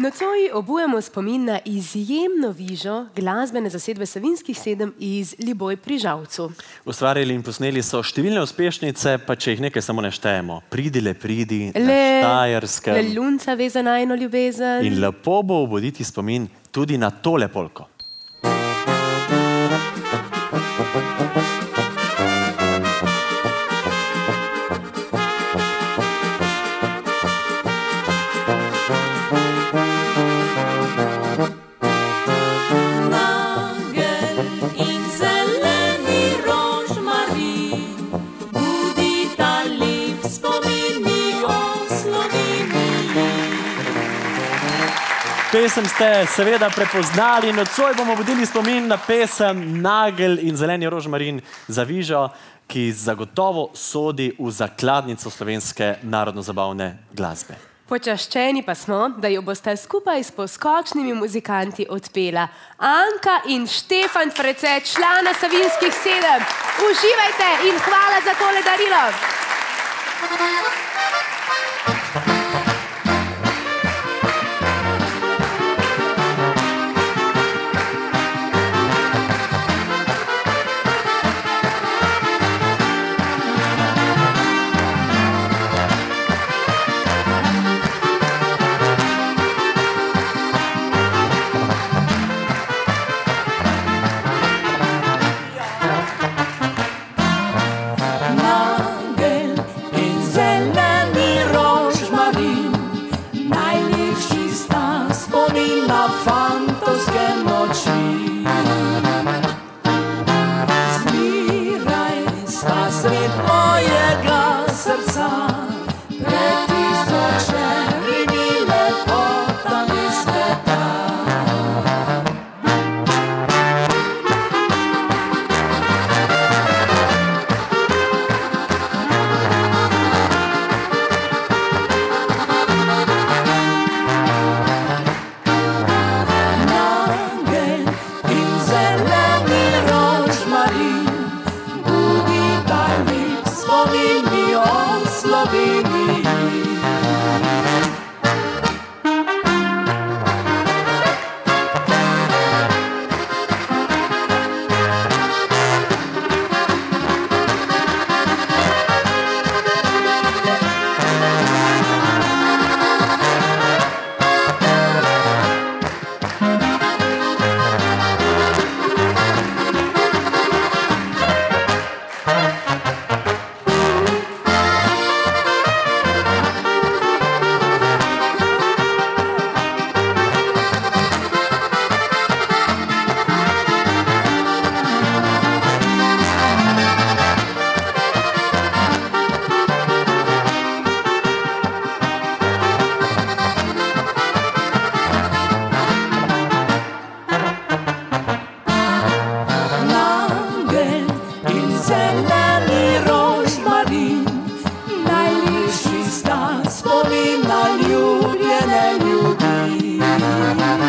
Nocoj obujemo spomin na izjemno vižo glasbene zasedbe Savinjskih 7 iz Liboj pri Žalcu. Ustvarili in posneli so številne uspešnice, pa če jih nekaj samo ne štejemo. Pridi, le pridi, na Štajerskem. Le lunca ve za najino ljubezen. In lepo bo obuditi spomin tudi na tole polko. Pesem ste seveda prepoznali. Nocoj bomo budili spomin na pesem Nagelj in zeleni rožmarin za vižo, ki zagotovo sodi v zakladnico slovenske narodno-zabavne glasbe. Počaščeni pa smo, da jo boste skupaj s poskočnimi muzikanti odpela Anka in Štefan Frece, člana Savinjskih 7. Uživajte in hvala za tole darilo! Spomin na ljubljene ljudi.